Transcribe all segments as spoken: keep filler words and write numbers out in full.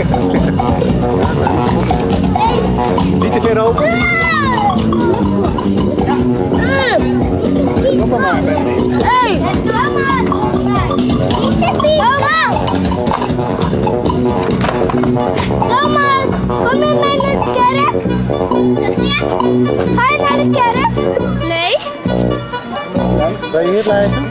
Voorzichtig, voorzichtig. Niet te ver open. Kom maar maar, baby. Hey! Mama! Mama! Kom met mij naar de kerk? Ga je naar de kerk? Nee. Wil je hier blijven?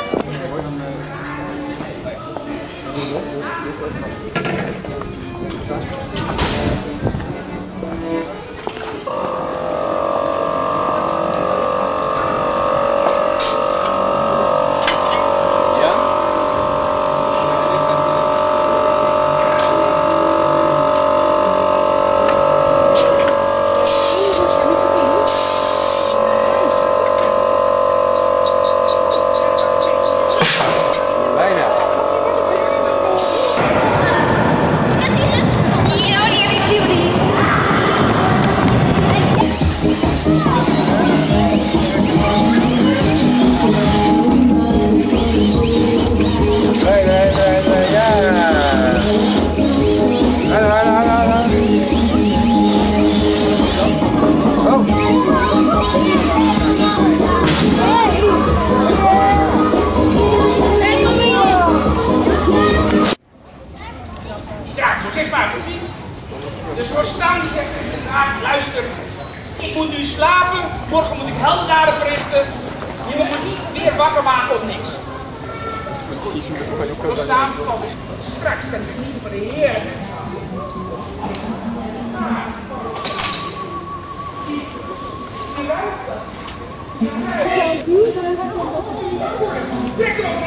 Dus voor staan die zegt inderdaad, luister, ik moet nu slapen, morgen moet ik heldendaden verrichten. Je moet me niet weer wakker maken op niks. Voor staan, want straks kan ik niet voor de Heer. Trek hem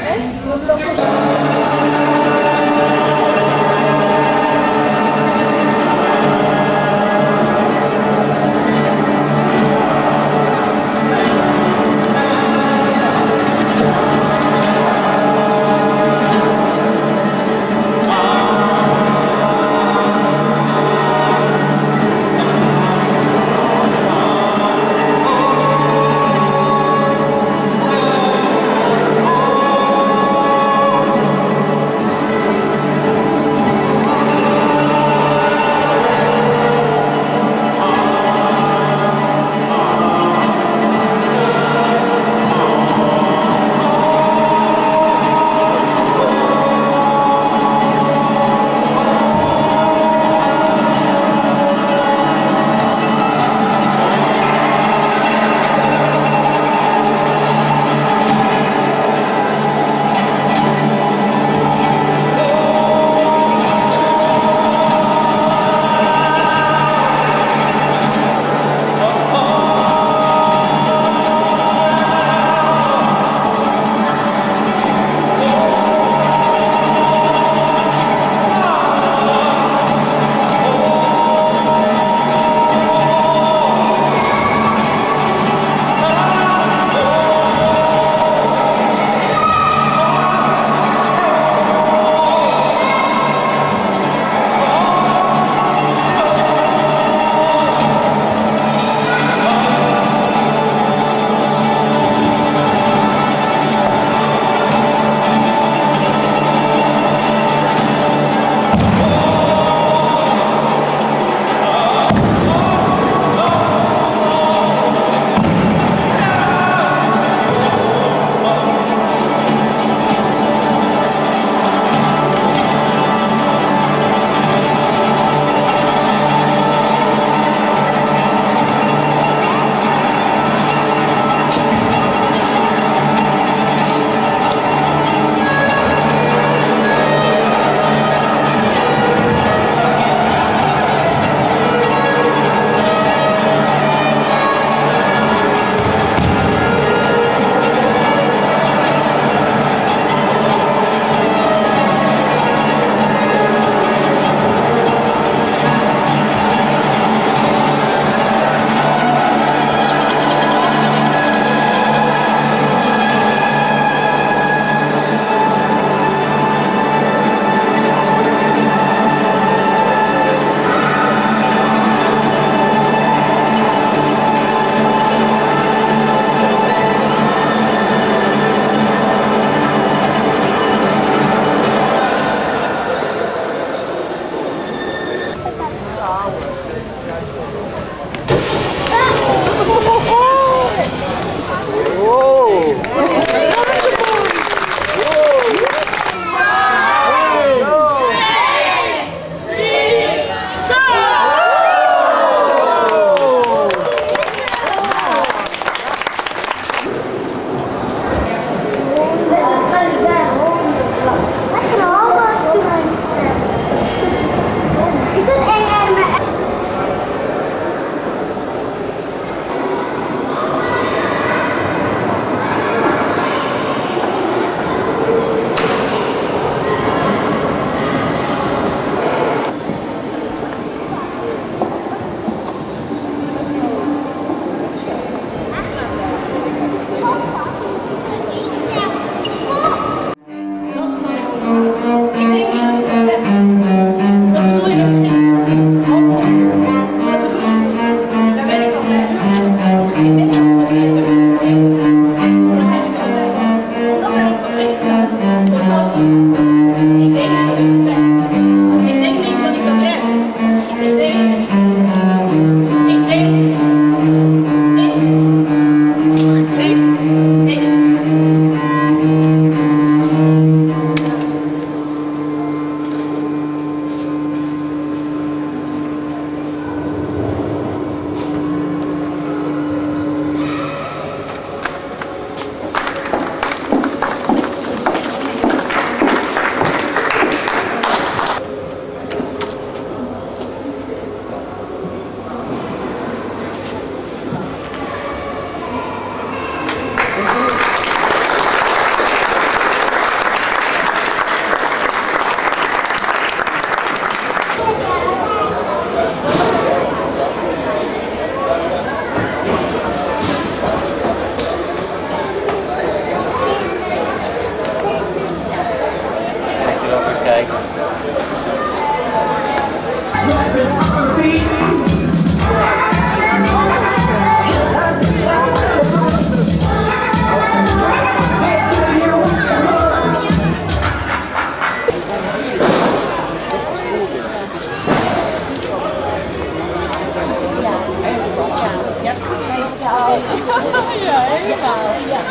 Ja, helemaal.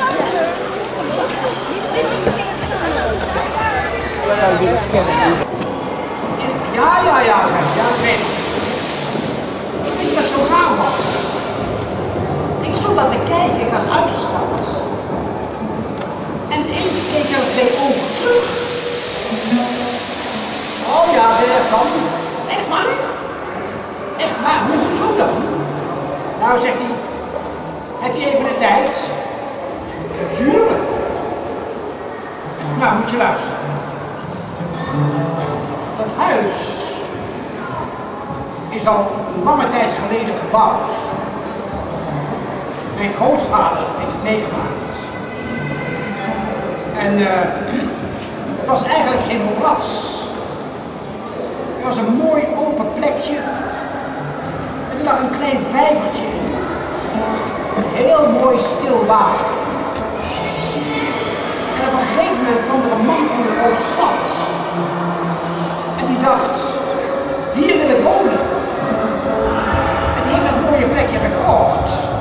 Ja, ja, ja, zei hij. Ja, dat weet ik. Ik weet wat zo raar was. Ik stond aan te kijken, ik was uitgestapt. En ineens keek er twee ogen terug. Oh ja, dat kan. Echt waar? Echt waar? Hoe zo dan? Nou, zegt hij, heb je even de tijd? Natuurlijk. Nou, moet je luisteren. Dat huis is al lange tijd geleden gebouwd. Mijn grootvader heeft het meegemaakt. En uh, het was eigenlijk geen moeras. Het was een mooi open plekje. En er lag een klein vijvertje in. Met heel mooi stil water. En op een gegeven moment kwam er een man van de grote stad. En die dacht, hier wil ik wonen. En die heeft dat mooie plekje gekocht.